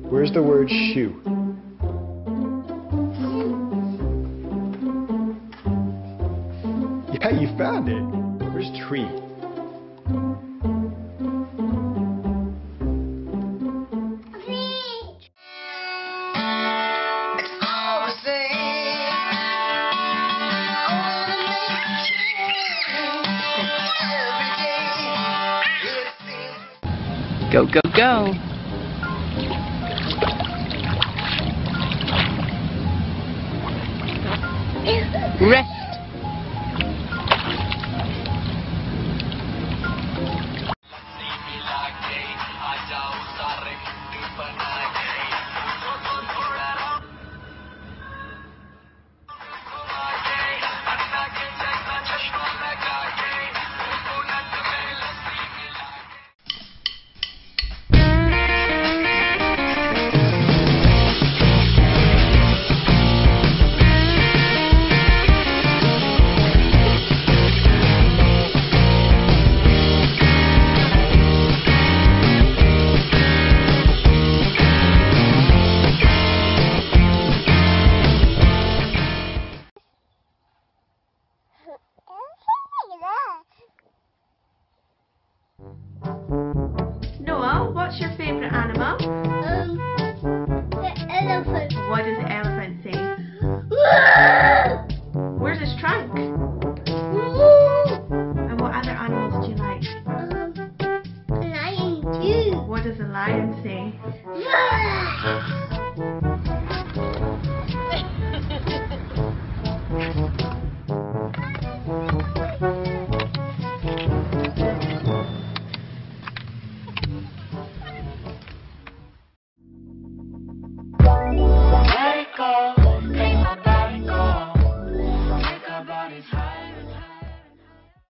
Where's the word shoe? Yeah, you found it. Where's tree? Go, go, go. Rest. Noah, what's your favourite animal? The elephant. What does the elephant say? Where's his trunk? And what other animals do you like? Lion too. What does the lion say?